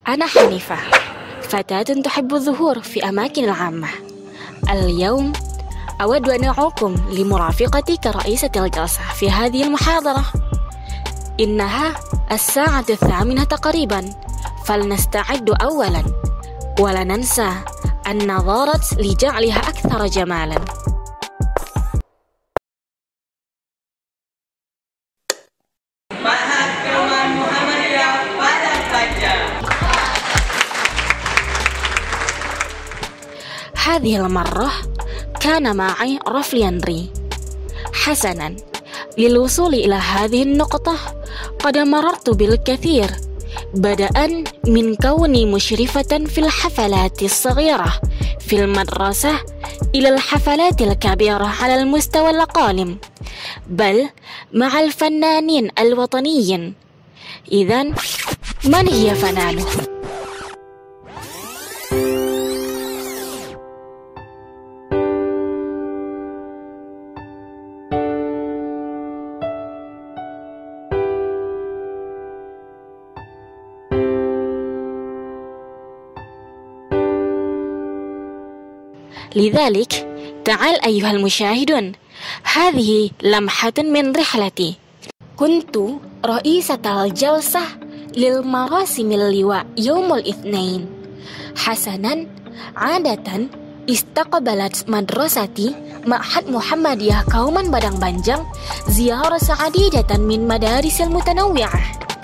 أنا حنيفة، فتاة تحب الظهور في أماكن العامة. اليوم أود أن أدعوكم لمرافقتي كرئيسة الجلسة في هذه المحاضرة. إنها الساعة 8 تقريبا، فلنستعد أولا، ولا ننسى النظارة لجعلها أكثر جمالا. هذه المرة كان معي رفلينري. حسنا، للوصول إلى هذه النقطة قد مررت بالكثير، بدءا من كوني مشرفة في الحفلات الصغيرة في المدرسة إلى الحفلات الكبيرة على المستوى القالم، بل مع الفنانين الوطنيين. إذن من هي فنانه؟ لذلك تعال أيها المشاهدون، هذه لمحة من رحلتي. كنت رئيسة الجلسة للمراسم اللواء يوم الاثنين. حسنا، عادة استقبلت مدرستي معهد محمدية كومان بدang Banjang زيارة عديدة من مدارس المتنوعة،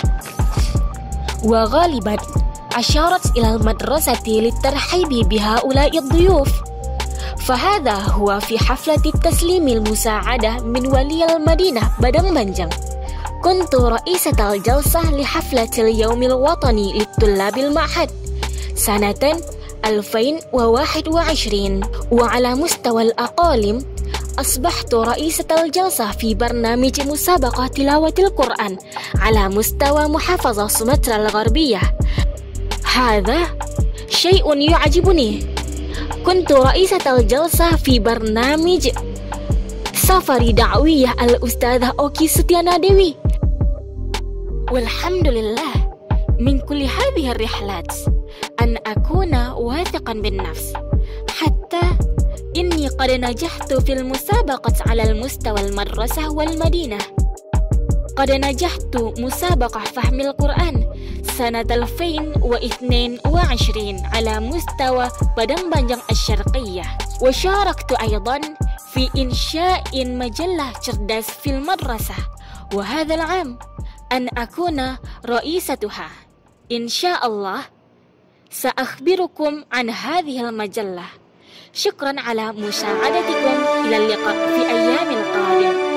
وغالبا أشارت إلى المدرسة للترحيب بهؤلاء الضيوف. فهذا هو في حفلة التسليم المساعدة من ولي المدينة بدang Banjang. كنت رئيسة الجلسة لحفلة اليوم الوطني للطلاب المعهد سنة 2021، وعلى مستوى الأقاليم أصبحت رئيسة الجلسة في برنامج مسابقة تلاوة القرآن على مستوى محافظة سومترا الغربية. هذا شيء يعجبني. كنت رئيسة الجلسة في برنامج سفر دعوية الأستاذة أوكي ستيانا ديوي. والحمد لله من كل هذه الرحلات أن أكون واثقا بالنفس، حتى إني قد نجحت في المسابقة على المستوى المدرسة والمدينة. قد نجحت مسابقة فهم القرآن سنة 2022 على مستوى بدang Banjang الشرقية، وشاركت أيضا في إنشاء مجلة جرداس في المدرسة، وهذا العام أن أكون رئيستها. إن شاء الله سأخبركم عن هذه المجلة. شكرا على مساعدتكم، إلى اللقاء في أيام القادمة.